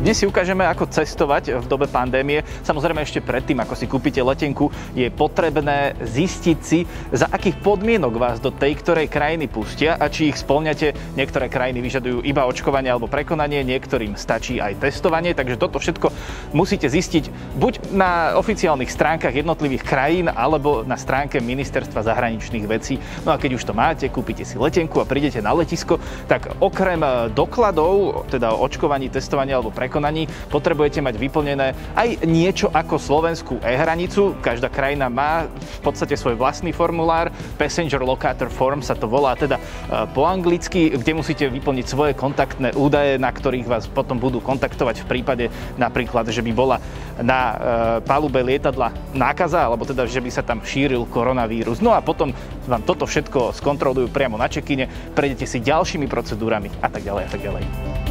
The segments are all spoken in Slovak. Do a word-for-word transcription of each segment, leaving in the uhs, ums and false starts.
Dnes si ukážeme, ako cestovať v dobe pandémie. Samozrejme ešte predtým, ako si kúpite letenku, je potrebné zistiť si, za akých podmienok vás do tej ktorej krajiny pustia a či ich spĺňate. Niektoré krajiny vyžadujú iba očkovanie alebo prekonanie, niektorým stačí aj testovanie, takže toto všetko musíte zistiť buď na oficiálnych stránkach jednotlivých krajín alebo na stránke Ministerstva zahraničných vecí. No a keď už to máte, kúpite si letenku a prídete na letisko, tak okrem dokladov, teda očkovaní, testovania alebo prekonaní, potrebujete mať vyplnené aj niečo ako slovenskú e-hranicu. Každá krajina má v podstate svoj vlastný formulár. Passenger Locator Form sa to volá teda po anglicky, kde musíte vyplniť svoje kontaktné údaje, na ktorých vás potom budú kontaktovať v prípade napríklad, že by bola na palube lietadla nákaza, alebo teda, že by sa tam šíril koronavírus. No a potom vám toto všetko skontrolujú priamo na check-ine, prejdete si ďalšími procedúrami a tak ďalej a tak ďalej.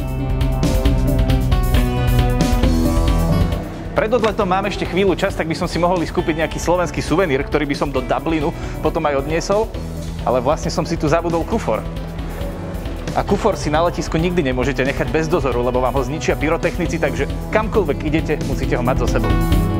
Pred odletom mám ešte chvíľu čas, tak by som si mohol skúpiť nejaký slovenský suvenír, ktorý by som do Dublinu potom aj odniesol, ale vlastne som si tu zabudol kufor. A kufor si na letisku nikdy nemôžete nechať bez dozoru, lebo vám ho zničia pyrotechnici, takže kamkoľvek idete, musíte ho mať so sebou.